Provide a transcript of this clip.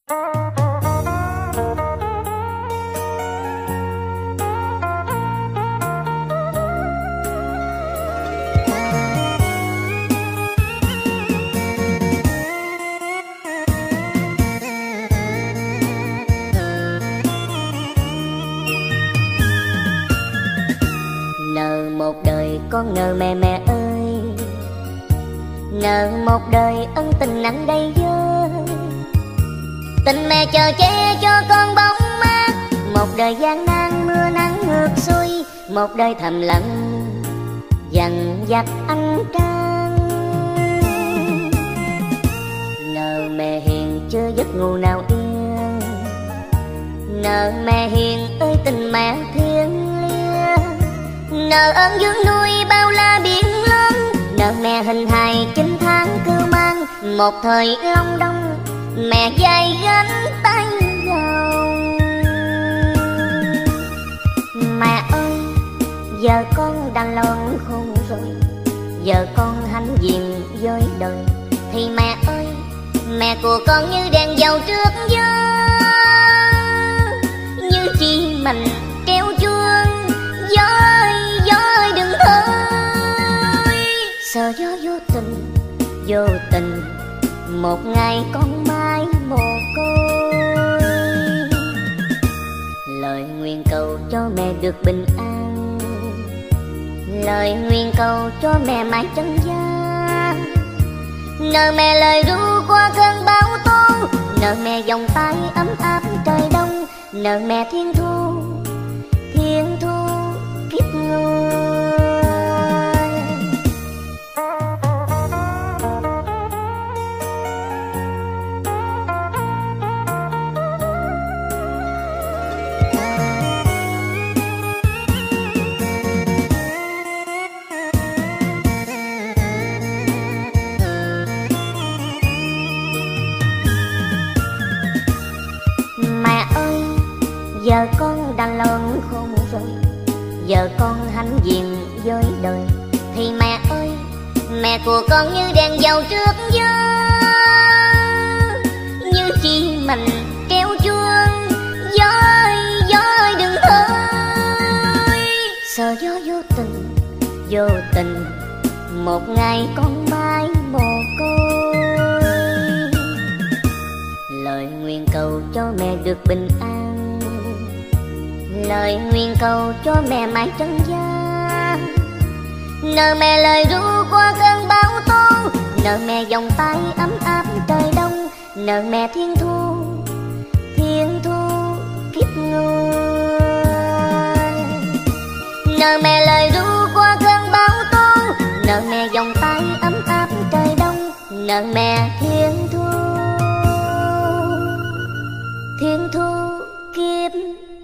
Nợ một đời con nợ mẹ mẹ ơi, nợ một đời ân tình nặng đầy vơi. Tình mẹ chờ che cho con bóng mát, một đời gian nan mưa nắng ngược xuôi, một đời thầm lặng dằn vặt anh Trang. Nợ mẹ hiền chưa giấc ngủ nào yên, nợ mẹ hiền ơi tình mẹ thiêng liêng. Nợ ơn dưỡng nuôi bao la biển lớn, nợ mẹ hình hài 9 tháng cưu mang, một thời long đong mẹ dày gánh tay gồng. Mẹ ơi giờ con đã lớn khôn rồi, giờ con hãnh diện với đời. Thì mẹ ơi mẹ của con như đèn dầu trước gió, như chi mình treo chuông. Gió ơi đừng thôi, sợ gió vô tình một ngày con mãi mồ côi. Lời nguyện cầu cho mẹ được bình an, lời nguyện cầu cho mẹ mãi trân gian. Nợ mẹ lời ru qua cơn bão tố, nợ mẹ vòng tay ấm áp trời đông, nợ mẹ thiên thu kiếp người. Mẹ ơi giờ con đã lớn khôn rồi, giờ con hãnh diện với đời. Thì mẹ ơi mẹ của con như đèn dầu trước gió, như chi mình treo chuông. Gió ơi đừng thôi, sợ gió vô tình một ngày con mãi mồ côi. Lời nguyện cầu cho mẹ được bình an, lời nguyện cầu cho mẹ mãi trân gian. Nợ mẹ lời ru qua cơn bão tố, nợ mẹ vòng tay ấm áp trời đông, nợ mẹ thiên thu kiếp người. Nợ mẹ lời ru qua cơn bão tố, nợ mẹ vòng tay ấm áp trời đông, nợ mẹ thiên thu kiếp